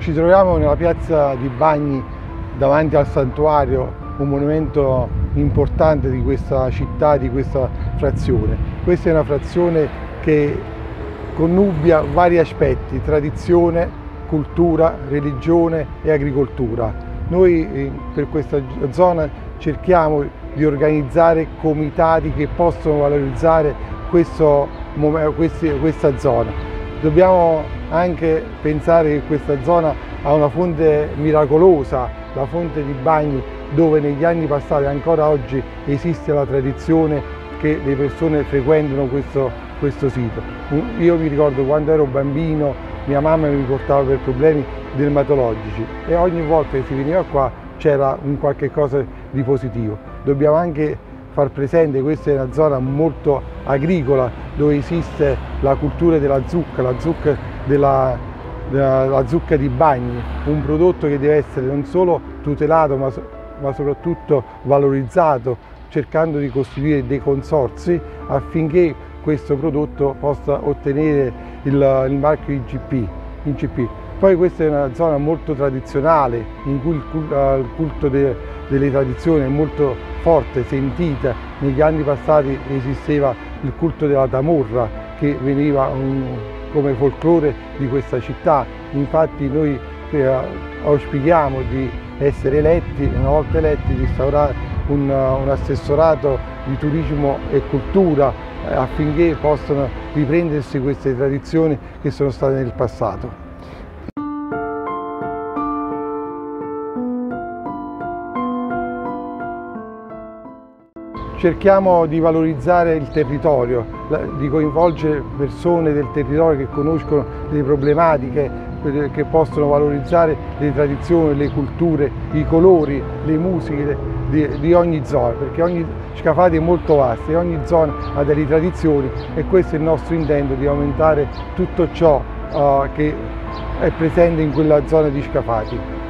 Ci troviamo nella piazza di Bagni davanti al santuario, un monumento importante di questa città, di questa frazione. Questa è una frazione che connubia vari aspetti: tradizione, cultura, religione e agricoltura. Noi per questa zona cerchiamo di organizzare comitati che possono valorizzare questa zona. Dobbiamo anche pensare che questa zona ha una fonte miracolosa, la fonte di Bagni, dove negli anni passati ancora oggi esiste la tradizione che le persone frequentano questo sito. Io mi ricordo quando ero bambino, mia mamma mi portava per problemi dermatologici e ogni volta che si veniva qua c'era un qualche cosa di positivo. Dobbiamo anche far presente che questa è una zona molto agricola, dove esiste la cultura della zucca, la zucca di Bagni, un prodotto che deve essere non solo tutelato ma soprattutto valorizzato, cercando di costituire dei consorzi affinché questo prodotto possa ottenere il marchio IGP. Poi questa è una zona molto tradizionale, in cui il culto delle tradizioni è molto forte, sentita. Negli anni passati esisteva il culto della camorra, che veniva come folklore di questa città. Infatti noi auspichiamo di essere eletti, una volta eletti, di instaurare un assessorato di turismo e cultura affinché possano riprendersi queste tradizioni che sono state nel passato. Cerchiamo di valorizzare il territorio, di coinvolgere persone del territorio che conoscono le problematiche, che possono valorizzare le tradizioni, le culture, i colori, le musiche di ogni zona, perché ogni Scafati è molto vasta e ogni zona ha delle tradizioni, e questo è il nostro intento, di aumentare tutto ciò che è presente in quella zona di Scafati.